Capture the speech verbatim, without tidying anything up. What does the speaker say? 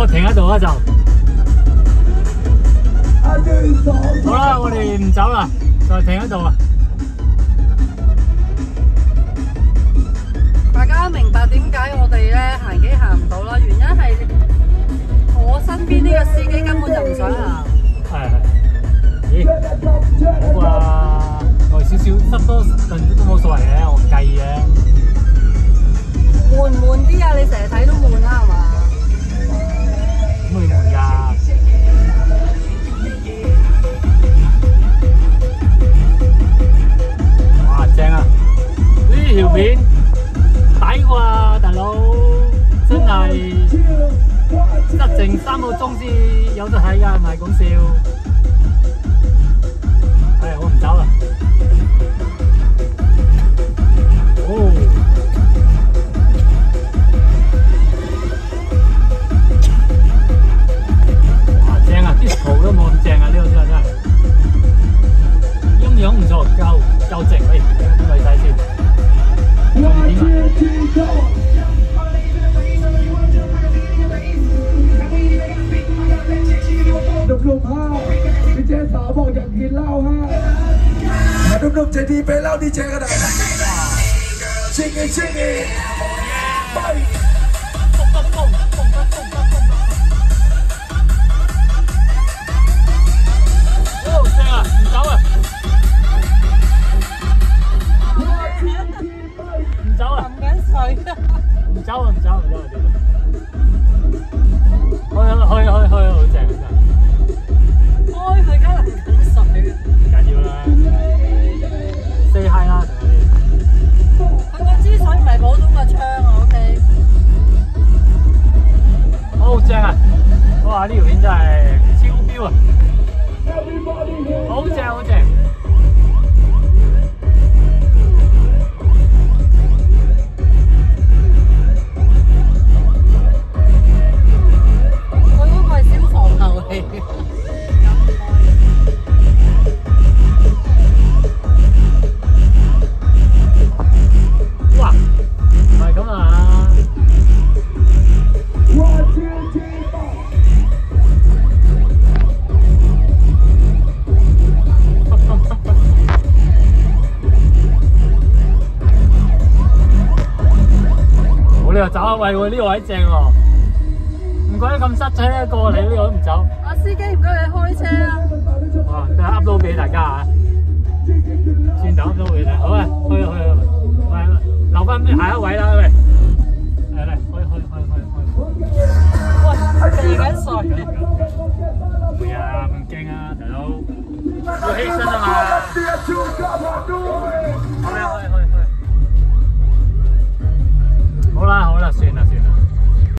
我停喺度啦就。好啦，我哋唔走啦，就停喺度啊。 大家明白點解我哋咧行機行唔到啦？原因係我身邊呢個司機根本就唔想行。 係係。咦？好啊，耐少少，塞多陣都冇所謂嘅，我唔介意嘅。悶唔悶啲啊？你成日睇都悶啦，係嘛？咁會悶㗎。哇，正啊！呢條片抵啩，大佬，真係塞剩三個鐘先有得睇㗎，唔係講笑。係，我唔走啦。哦。哇，正啊！啲圖都冇咁正啊，呢個真係真係。陰陽唔錯，夠夠正，喂，啲位睇先。點啊？ หนุ่มๆฮะดีเจสาวบอกอยากกินเหล้าฮะมาหนุ่มๆใจดีไปเหล้าดีเจกันหน่อยชิงเองชิงเองไปโอ้正啊，唔走啊！唔走啊！ 淋緊水啊！ 唔走啊！唔走唔走啊！去去去去，好正真係。 開佢而家淋緊水啊！ 唔緊要啦 ，say hi 啦同佢哋。 佢個支水唔係普通個槍啊 ，OK。 好正啊！哇！呢條片真係超標啊！好正好正。 佢嗰個係消防喉嚟嘅。 哇！唔係咁啊！冇理由走啊！喂，喎呢個位正喎，唔怪得咁塞車咧，過嚟呢個都唔走。 阿司機唔該你開車啊！ 哇！等下 upload 俾大家啊，轉頭 upload 俾大家。好啊，去啊去啊，喂，留翻俾下一位啦，喂，嚟嚟，去去去去去。 喂，避緊水。 唔會啊，咁驚啊，大佬，要犧牲啊嘛。